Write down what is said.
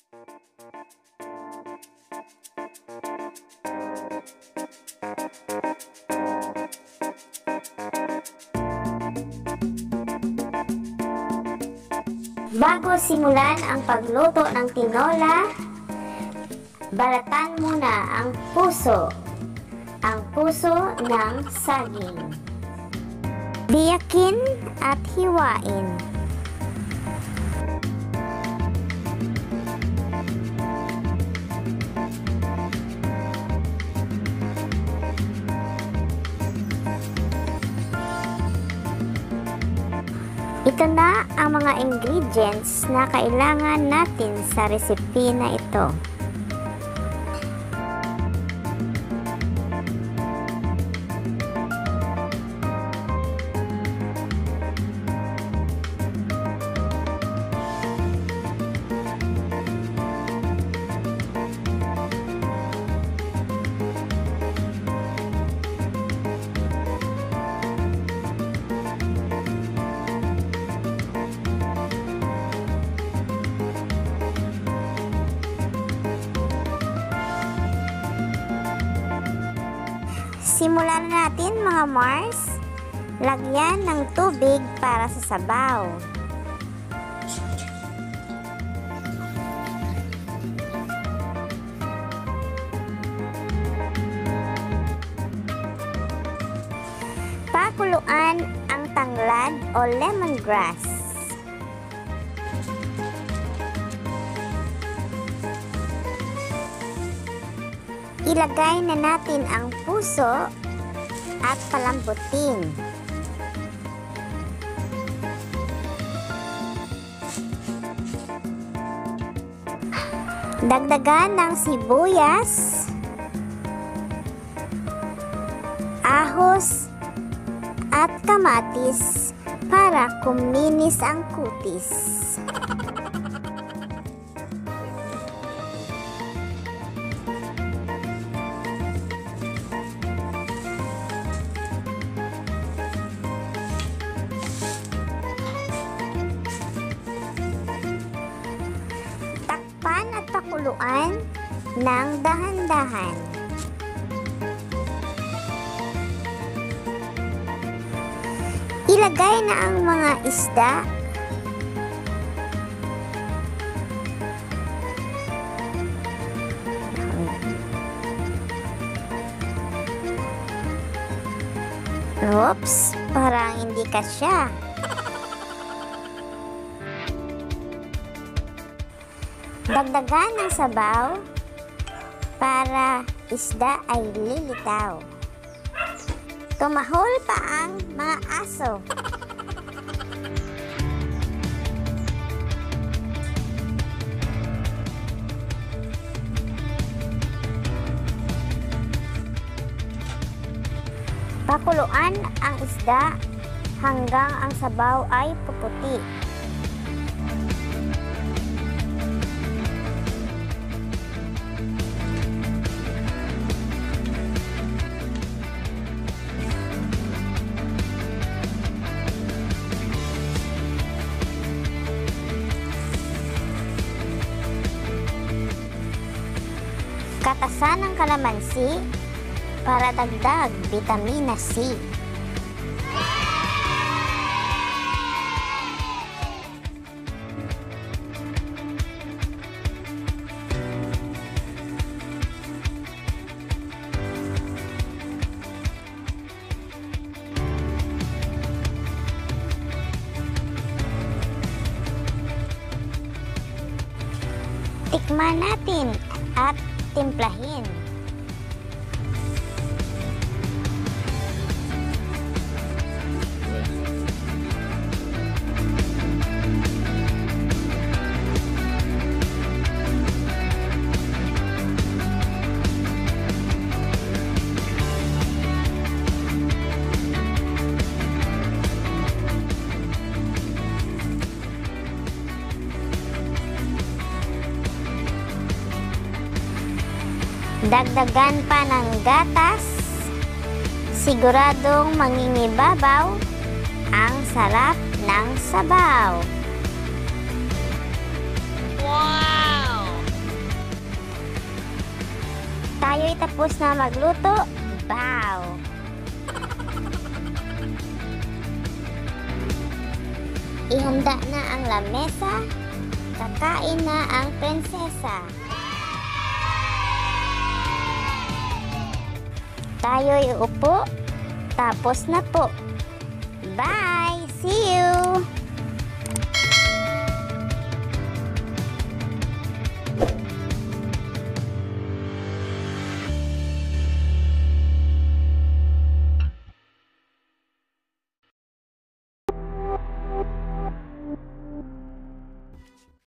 Bago simulan ang pagluto ng tinola, balatan muna ang puso ng saging. Biyakin at hiwain. Ito na ang mga ingredients na kailangan natin sa recipe na ito. Simulan natin mga Mars. Lagyan ng tubig para sa sabaw. Pakuluan ang tanglad o lemongrass. Ilagay na natin ang puso at palambutin. Dagdagan ng sibuyas, ahos at kamatis para kuminis ang kutis. Pakuluan ng dahan-dahan. Ilagay na ang mga isda. Oops, parang hindi kasya. Dagdagan ng sabaw para isda ay lilitaw. Tumahol pa ang mga aso. Pakuluan ang isda hanggang ang sabaw ay puputi. Katasan ng kalamansi para dagdag bitamina C. Tikman natin at timplahin. Dagdagan pa ng gatas, siguradong mangingibabaw ang sarap ng sabaw. Wow! tapos na magluto. Wow! Ihanda na ang lamesa. Kakain na ang prinsesa. Tayo'y uupo. Tapos na po. Bye! See you!